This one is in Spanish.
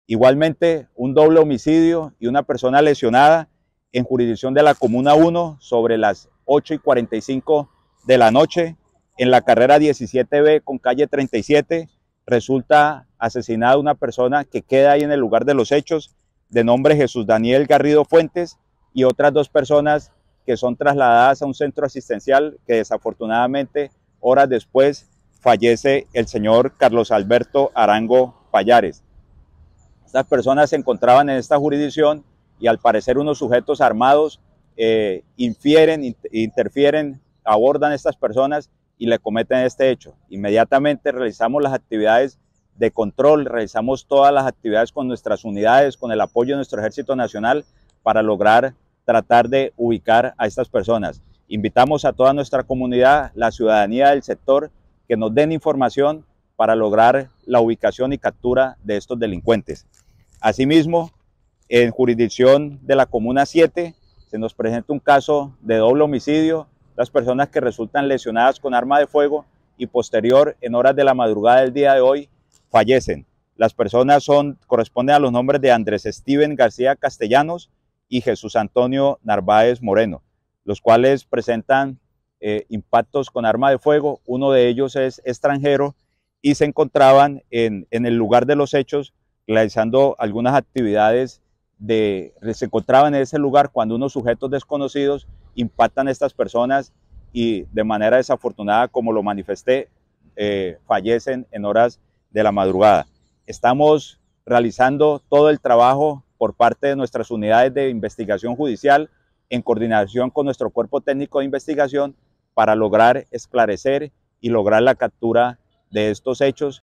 Igualmente, un doble homicidio y una persona lesionada en jurisdicción de la Comuna 1 sobre las 8:45 de la noche en la carrera 17B con calle 37. Resulta asesinada una persona que queda ahí en el lugar de los hechos, de nombre Jesús Daniel Garrido Fuentes, y otras dos personas que son trasladadas a un centro asistencial que desafortunadamente horas después fallece el señor Carlos Alberto Arango Payares. Estas personas se encontraban en esta jurisdicción y al parecer unos sujetos armados interfieren, abordan a estas personas y le cometen este hecho. Inmediatamente realizamos las actividades de control, realizamos todas las actividades con nuestras unidades, con el apoyo de nuestro Ejército Nacional para lograr tratar de ubicar a estas personas. Invitamos a toda nuestra comunidad, la ciudadanía del sector, que nos den información para lograr la ubicación y captura de estos delincuentes. Asimismo, en jurisdicción de la Comuna 7 se nos presenta un caso de doble homicidio, las personas que resultan lesionadas con arma de fuego y posterior, en horas de la madrugada del día de hoy, fallecen. Las personas corresponden a los nombres de Andrés Steven García Castellanos y Jesús Antonio Narváez Moreno, los cuales presentan impactos con arma de fuego. Uno de ellos es extranjero y se encontraban en el lugar de los hechos realizando algunas actividades se encontraban en ese lugar cuando unos sujetos desconocidos impactan a estas personas y de manera desafortunada, como lo manifesté, fallecen en horas de la madrugada. Estamos realizando todo el trabajo por parte de nuestras unidades de investigación judicial en coordinación con nuestro cuerpo técnico de investigación para lograr esclarecer y lograr la captura de estos hechos